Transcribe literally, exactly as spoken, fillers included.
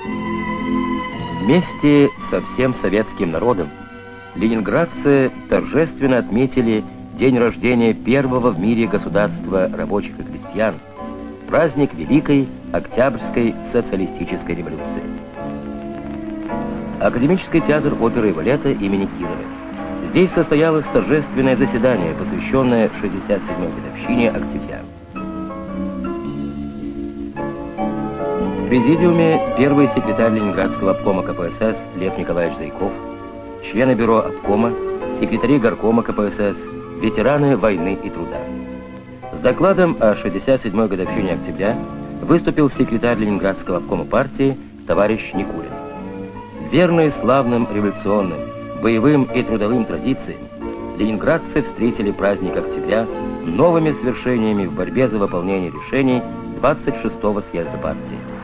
Вместе со всем советским народом ленинградцы торжественно отметили день рождения первого в мире государства рабочих и крестьян, праздник Великой Октябрьской социалистической революции. Академический театр оперы и балета имени Кирова. Здесь состоялось торжественное заседание, посвященное шестьдесят седьмой годовщине октября. В президиуме первый секретарь Ленинградского обкома ка пэ эс эс Лев Николаевич Зайков, члены бюро обкома, секретари горкома ка пэ эс эс, ветераны войны и труда. С докладом о шестьдесят седьмой годовщине октября выступил секретарь Ленинградского обкома партии товарищ Никулин. Верные славным революционным, боевым и трудовым традициям, ленинградцы встретили праздник октября новыми свершениями в борьбе за выполнение решений двадцать шестого съезда партии.